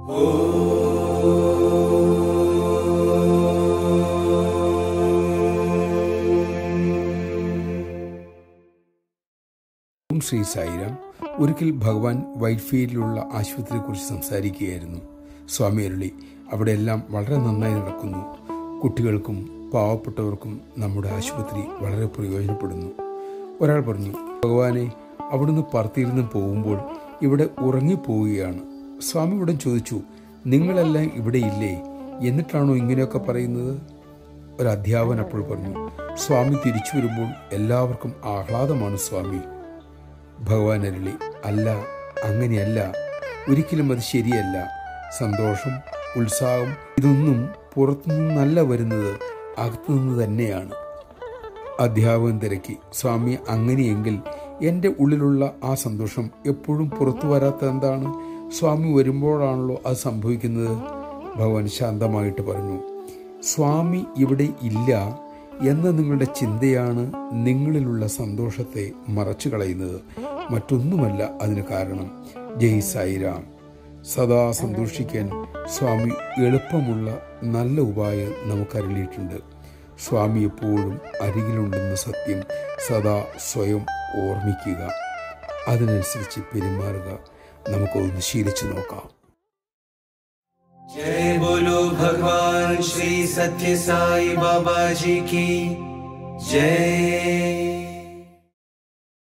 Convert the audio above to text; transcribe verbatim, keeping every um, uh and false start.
ശ്രീ സായിരാം. ഒരിക്കൽ ഭഗവാൻ വൈറ്റ്ഫീൽഡിലുള്ള ആശുപത്രിയെക്കുറിച്ച് സംസാരിക്കുകയായിരുന്നു. സ്വാമി അരുളി, അവിടെയെല്ലാം വളരെ നന്നായി നടക്കുന്നു. കുട്ടികൾക്കും പാവപ്പെട്ടവർക്കും നമ്മുടെ ആശുപത്രി വളരെ പ്രയോജനപ്പെടുന്നു. ഒരാൾ പറഞ്ഞു, ഭഗവാനെ, അവിടുന്ന് പറത്തിയിരുന്ന് പോകുമ്പോൾ ഇവിടെ ഉറങ്ങിപ്പോവുകയാണ്. സ്വാമി ഉടൻ ചോദിച്ചു, നിങ്ങളെല്ലാം ഇവിടെ ഇല്ലേ? എന്നിട്ടാണോ ഇങ്ങനെയൊക്കെ പറയുന്നത്? ഒരു അധ്യാപകൻ അപ്പോൾ പറഞ്ഞു, സ്വാമി തിരിച്ചു വരുമ്പോൾ എല്ലാവർക്കും ആഹ്ലാദമാണ് സ്വാമി. ഭഗവാൻ അരുളി, അല്ല, അങ്ങനെയല്ല, ഒരിക്കലും അത് ശരിയല്ല. സന്തോഷം, ഉത്സാഹം ഇതൊന്നും പുറത്തുനിന്നല്ല വരുന്നത്, അകത്തുനിന്ന് തന്നെയാണ്. അധ്യാപകൻ തിരക്കി, സ്വാമി, അങ്ങനെയെങ്കിൽ എൻ്റെ ഉള്ളിലുള്ള ആ സന്തോഷം എപ്പോഴും പുറത്തു വരാത്ത എന്താണ്? സ്വാമി വരുമ്പോഴാണല്ലോ അത് സംഭവിക്കുന്നത്. ഭഗവാൻ ശാന്തമായിട്ട് പറഞ്ഞു, സ്വാമി ഇവിടെ ഇല്ല എന്ന നിങ്ങളുടെ ചിന്തയാണ് നിങ്ങളിലുള്ള സന്തോഷത്തെ മറച്ചു കളയുന്നത്. മറ്റൊന്നുമല്ല അതിന് കാരണം. ജയ് സായിരാം. സദാ സന്തോഷിക്കാൻ സ്വാമി എളുപ്പമുള്ള നല്ല ഉപായം നമുക്കരുളിയിട്ടുണ്ട്. സ്വാമി എപ്പോഴും അരികിലുണ്ടെന്ന സത്യം സദാ സ്വയം ഓർമ്മിക്കുക. അതിനനുസരിച്ച് പെരുമാറുക. നമുക്കൊന്ന് ശീലിച്ചു നോക്കാം. जय बोलो भगवान श्री सत्य साई बाबा जी की जय।